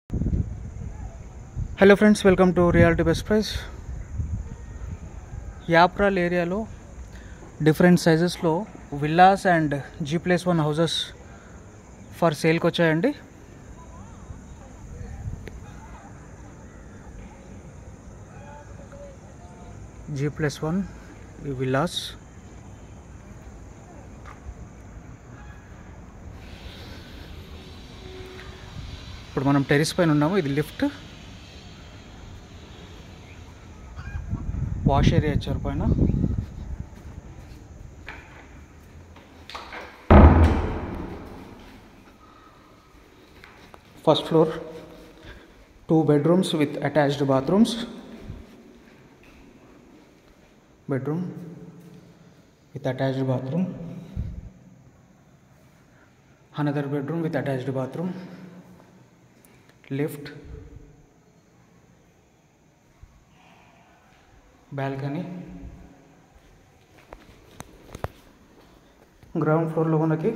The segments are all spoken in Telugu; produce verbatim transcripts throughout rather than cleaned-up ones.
Hello friends, welcome to reality best price. Yapral ఏరియాలో డిఫరెంట్ సైజెస్లో villas and G plus one houses for సేల్కి వచ్చాయండి. జీ ప్లస్ వన్ విల్లాస్ ఇప్పుడు మనం టెరిస్ పైన ఉన్నాము. ఇది లిఫ్ట్, వాష్ ఏరియా ఇచ్చారు పైన. First floor, two bedrooms with attached bathrooms. Bedroom with attached bathroom, another bedroom with attached bathroom, lift, balcony. Ground ఫ్లోర్లో మనకి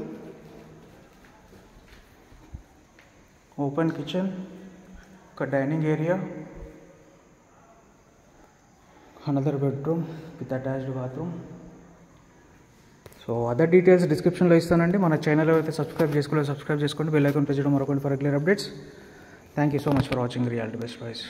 ఓపెన్ కిచెన్, ఒక dining area, another bedroom with attached bathroom. So other details డిస్క్రిప్షన్లో ఇస్తానండి. మన ఛానల్ అయితే సబ్స్క్రైబ్ చేసుకోలేదు, సబ్స్క్రైబ్ చేసుకోండి. బెల్ ఐకాన్ ప్రెస్ చేయడం మరొకటి for regular updates. Thank you so much for watching reality best price.